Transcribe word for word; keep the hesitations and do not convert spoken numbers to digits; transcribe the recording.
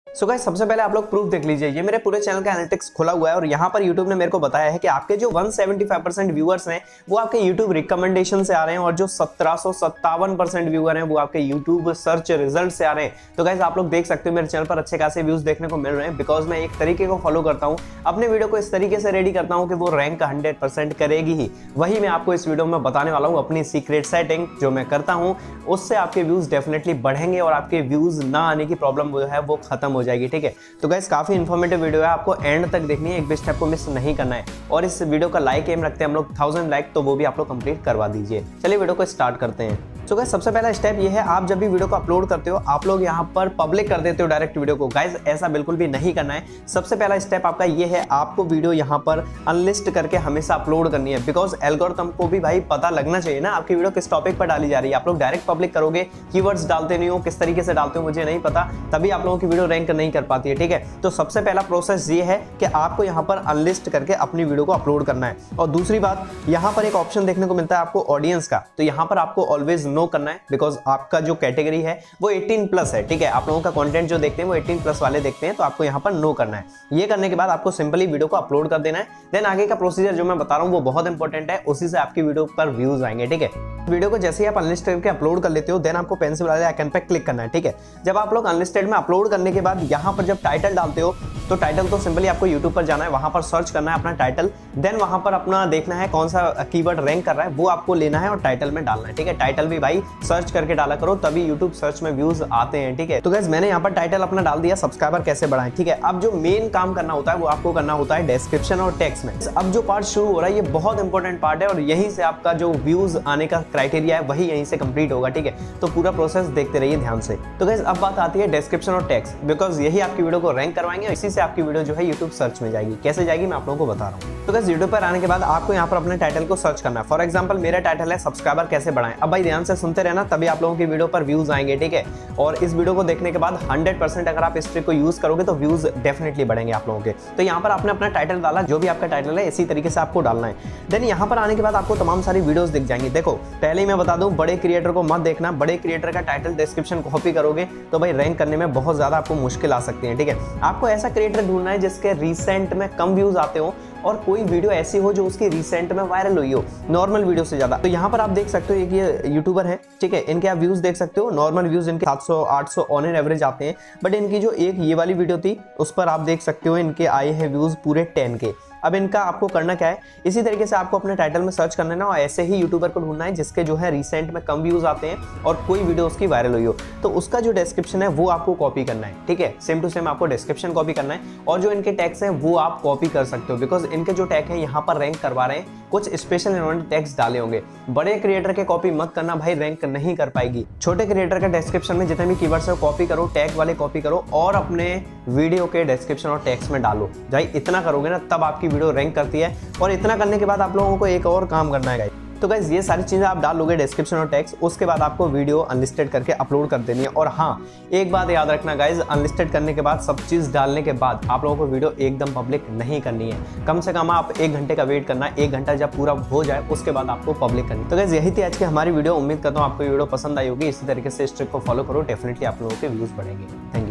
So guys सबसे पहले आप लोग प्रूफ देख लीजिए। ये मेरे पूरे चैनल का एनालिटिक्स खुला हुआ है और यहाँ पर यूट्यूब ने मेरे को बताया है कि आपके जो एक सौ पचहत्तर परसेंट व्यूअर्स हैं वो आपके यूट्यूब रिकमेंडेशन से आ रहे हैं और जो सत्रह सौ सत्तावन परसेंट व्यूअर हैं वो आपके यूट्यूब सर्च रिजल्ट से आ रहे हैं। तो गाइस आप लोग देख सकते हो मेरे चैनल पर अच्छे खासे व्यूज देखने को मिल रहे हैं, बिकॉज मैं एक तरीके को फॉलो करता हूँ, अपने वीडियो को इस तरीके से रेडी करता हूँ कि वो रैंक हंड्रेड परसेंट करेगी ही। वही मैं आपको इस वीडियो में बताने वाला हूँ, अपनी सीक्रेट सेटिंग जो मैं करता हूँ उससे आपके व्यूज डेफिनेटली बढ़ेंगे और आपके व्यूज ना आने की प्रॉब्लम जो है वो खत्म हो जाएगी। ठीक है, तो गाइस काफी इन्फॉर्मेटिव वीडियो है, आपको एंड तक देखनी है, एक भी स्टेप को मिस नहीं करना है। और इस वीडियो का लाइक एम रखते हैं हम लोग थाउजेंड लाइक, तो वो भी आप लोग कंप्लीट करवा दीजिए। चलिए वीडियो को स्टार्ट करते हैं। तो गाइस सबसे पहला स्टेप ये है, आप जब भी वीडियो को अपलोड करते हो आप लोग यहाँ पर पब्लिक कर देते हो डायरेक्ट वीडियो को। गाइस ऐसा बिल्कुल भी नहीं करना है। सबसे पहला स्टेप आपका ये है, आपको वीडियो यहाँ पर अनलिस्ट करके हमेशा अपलोड करनी है, बिकॉज एल्गोरिथम को भी भाई पता लगना चाहिए ना आपकी वीडियो किस टॉपिक पर डाली जा रही है। आप लोग डायरेक्ट पब्लिक करोगे, कीवर्ड्स डालते नहीं हो, किस तरीके से डालते हो मुझे नहीं पता, तभी आप लोगों की वीडियो रैंक नहीं कर पाती है। ठीक है, तो सबसे पहला प्रोसेस ये है कि आपको यहाँ पर अनलिस्ट करके अपनी वीडियो को अपलोड करना है। और दूसरी बात, यहाँ पर एक ऑप्शन देखने को मिलता है आपको ऑडियंस का, तो यहाँ पर आपको ऑलवेज नो करना है, बिकॉज आपका जो कैटेगरी है वो अठारह प्लस है। ठीक है, आप लोगों का कंटेंट जो देखते हैं वो अठारह प्लस वाले देखते हैं, तो आपको यहाँ पर नो करना है। ये करने के बाद आपको सिंपली वीडियो को अपलोड कर देना है। देन आगे का प्रोसीजर जो मैं बता रहा हूँ वो बहुत इंपॉर्टेंट है, उसी से आपकी वीडियो पर व्यूज आएंगे। ठीक है, वीडियो को जैसे ही आप अनलिस्टेड करके अपलोड कर लेते हो, देन आपको पेंसिल वाले आइकन पे क्लिक करना है। ठीक है, जब आप लोग अनलिस्टेड में अपलोड करने के बाद यहाँ पर जब टाइटल डालते हो, तो टाइटल तो सिंपली आपको यूट्यूब पर जाना है, वहां पर सर्च करना है अपना टाइटल, देन वहां पर अपना देखना है कौन सा कीवर्ड रैंक कर रहा है वो आपको लेना है और टाइटल में डालना है। ठीक है, टाइटल भी भाई सर्च करके डाला करो, तभी यूट्यूब सर्च में व्यूज आते हैं। ठीक है, तो गाइस मैंने यहाँ पर टाइटल अपना डाल दिया, सब्सक्राइबर कैसे बढ़ाएं। ठीक है, अब जो मेन काम करना होता है वो आपको करना होता है डिस्क्रिप्शन और टेक्स्ट में। अब जो पार्ट शुरू हो रहा है ये बहुत इंपॉर्टेंट पार्ट है और यहीं से आपका जो व्यूज आने का क्राइटेरिया है वही यहीं से कंप्लीट होगा। ठीक है, तो पूरा प्रोसेस देखते रहिए ध्यान से। तो गाइस अब बात आती है डिस्क्रिप्शन और टेक्स्ट, बिकॉज यही आपकी वीडियो को रैंक करवाएंगे, इसी से आपकी वीडियो जो है यूट्यूब सर्च में जाएगी। कैसे जाएगी मैं आप लोगों को बता रहा हूँ। तो गाइस यूट्यूब पर आने के बाद आपको यहाँ पर अपने टाइटल को सर्च करना है। फॉर एग्जांपल मेरा टाइटल है सब्सक्राइबर कैसे बढ़ाएं। अब भाई ध्यान से सुनते रहना, तभी आप लोगों की वीडियो पर व्यूज आएंगे। ठीक है, और इस वीडियो को देखने के बाद हंड्रेड परसेंट अगर आप इस ट्रिक को यूज करोगे तो व्यूज डेफिनेटली बढ़ेंगे आप लोगों के। तो यहाँ पर आपने अपना टाइटल डाला, जो भी आपका टाइटल है इसी तरीके से आपको डालना है। देन यहाँ पर आने के बाद आपको तमाम सारी वीडियोस दिख जाएंगी। देखो पहले ही मैं बता दूं, बड़े क्रिएटर को मत देखना, बड़े क्रिएटर का टाइटल डिस्क्रिप्शन कॉपी करोगे तो भाई रैंक करने में बहुत ज्यादा आपको मुश्किल आ सकती है। ठीक है, आपको ऐसा क्रिएटर ढूंढना है जिसके रिसेंट में कम व्यूज आते हो और कोई वीडियो ऐसी हो जो उसकी रिसेंट में वायरल हुई हो नॉर्मल वीडियो से ज्यादा। तो यहाँ पर आप देख सकते हो एक ये यूट्यूबर है, ठीक है, इनके आप व्यूज देख सकते हो, नॉर्मल व्यूज इनके सात सौ आठ सौ ऑन एन एवरेज आते हैं, बट इनकी जो एक ये वाली वीडियो थी उस पर आप देख सकते हो इनके आए हैं व्यूज पूरे टेन के। अब इनका आपको करना क्या है, इसी तरीके से आपको अपने टाइटल में सर्च करना है ना, और ऐसे ही यूट्यूबर को ढूंढना है जिसके जो है रिसेंट में कम व्यूज आते हैं और कोई वीडियो उसकी वायरल हुई हो, तो उसका जो डिस्क्रिप्शन है वो आपको कॉपी करना है। ठीक है, सेम टू सेम आपको डिस्क्रिप्शन कॉपी करना है और जो इनके टैग्स हैं वो आप कॉपी कर सकते हो, बिकॉज इनके जो टैग हैं यहाँ पर रैंक करवा रहे हैं, कुछ स्पेशल इन्होंने टैग्स डाले होंगे। बड़े क्रिएटर के कॉपी मत करना भाई, रैंक नहीं कर पाएगी। छोटे क्रिएटर का डिस्क्रिप्शन में जितने भी कीवर्ड्स है कॉपी करो, टैग वाले कॉपी करो और अपने वीडियो के डिस्क्रिप्शन और टैग्स में डालो। भाई इतना करोगे ना तब आपकी वीडियो रैंक करती है। और इतना करने के बाद आप लोगों को एक और काम करना है गाइस। तो गाइस ये सारी चीजें आप डाल लोगे डिस्क्रिप्शन और टेक्स्ट, उसके बाद आपको वीडियो अनलिस्टेड करके अपलोड कर देनी है। और हाँ एक बात याद रखना गाइस, अनलिस्टेड करने के बाद सब चीज डालने के बाद आप लोगों को वीडियो एकदम पब्लिक नहीं करनी है। कम से कम आप एक घंटे का वेट करना है, एक घंटा जब पूरा हो जाए उसके बाद आपको पब्लिक करनी है। तो गाइस यही थी आज की हमारी वीडियो, उम्मीद करता हूँ आपको वीडियो पसंद आई होगी। इसी तरीके से इस ट्रिक को फॉलो करो, डेफिनेटली आप लोगों के व्यूज बढ़ेंगे। Thank you.